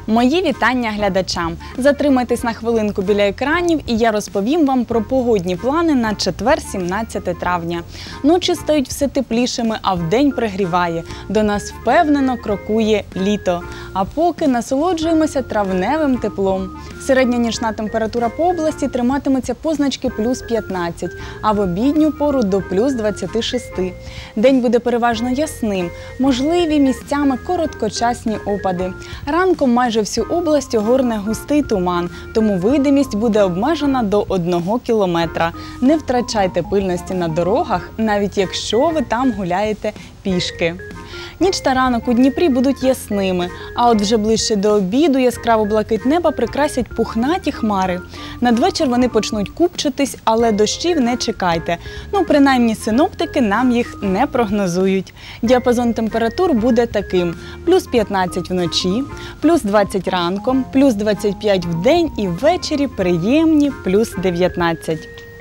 Мої вітання глядачам! Затримайтесь на хвилинку біля екранів і я розповім вам про погодні плани на четвер, 17 травня. Ночі стають все теплішими, а вдень пригріває. До нас впевнено крокує літо. А поки насолоджуємося травневим теплом. Середня нічна температура по області триматиметься позначки плюс 15, а в обідню пору до плюс 26. День буде переважно ясним, можливі місцями короткочасні опади. Ранком майже всю область огорне густий туман, тому видимість буде обмежена до 1 кілометра. Не втрачайте пильності на дорогах, навіть якщо ви там гуляєте пішки. Ніч та ранок у Дніпрі будуть ясними, а от вже ближче до обіду яскраво блакить неба прикрасять пухнаті хмари. Надвечір вони почнуть купчитись, але дощів не чекайте. Принаймні синоптики нам їх не прогнозують. Діапазон температур буде таким: плюс 15 вночі, плюс 20 ранком, плюс 25 вдень і ввечері приємні плюс 19.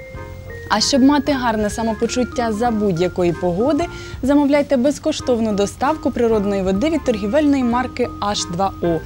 А щоб мати гарне самопочуття за будь-якої погоди, замовляйте безкоштовну доставку природної води від торгівельної марки H2O.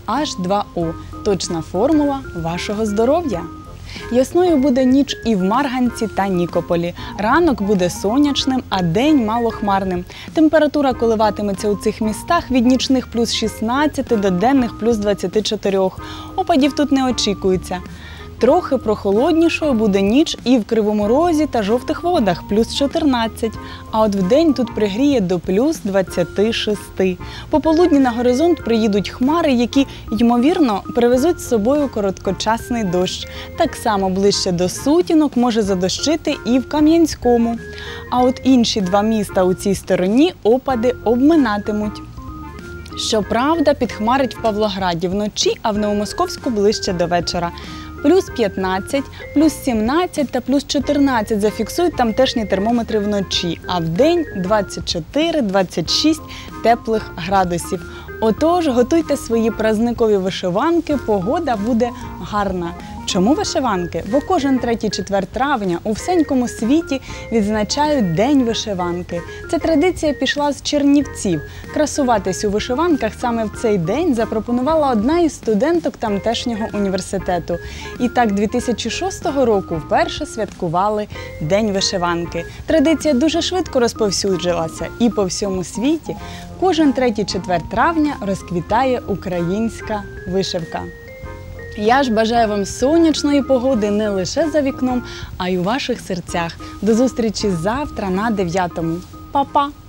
H2O – точна формула вашого здоров'я. Ясною буде ніч і в Марганці та Нікополі. Ранок буде сонячним, а день малохмарним. Температура коливатиметься у цих містах від нічних плюс 16 до денних плюс 24. Опадів тут не очікується. Трохи прохолоднішою буде ніч і в Кривому Розі та Жовтих Водах – плюс 14, а от вдень тут пригріє до плюс 26. Пополудні на горизонт приїдуть хмари, які, ймовірно, привезуть з собою короткочасний дощ. Так само ближче до сутінок може задощити і в Кам'янському. А от інші два міста у цій стороні опади обминатимуть. Щоправда, підхмарить в Павлограді вночі, а в Новомосковську ближче до вечора. Плюс 15, плюс 17 та плюс 14 зафіксують тамтешні термометри вночі, а вдень 24-26 теплих градусів. Отож, готуйте свої празникові вишиванки, погода буде гарна. Чому вишиванки? Бо кожен 3-4 травня у всенькому світі відзначають День вишиванки. Ця традиція пішла з Чернівців. Красуватись у вишиванках саме в цей день запропонувала одна із студенток тамтешнього університету. І так 2006 року вперше святкували День вишиванки. Традиція дуже швидко розповсюджилася і по всьому світі кожен 3-4 травня розквітає українська вишивка. Я ж бажаю вам сонячної погоди не лише за вікном, а й у ваших серцях. До зустрічі завтра на 9-му. Па-па!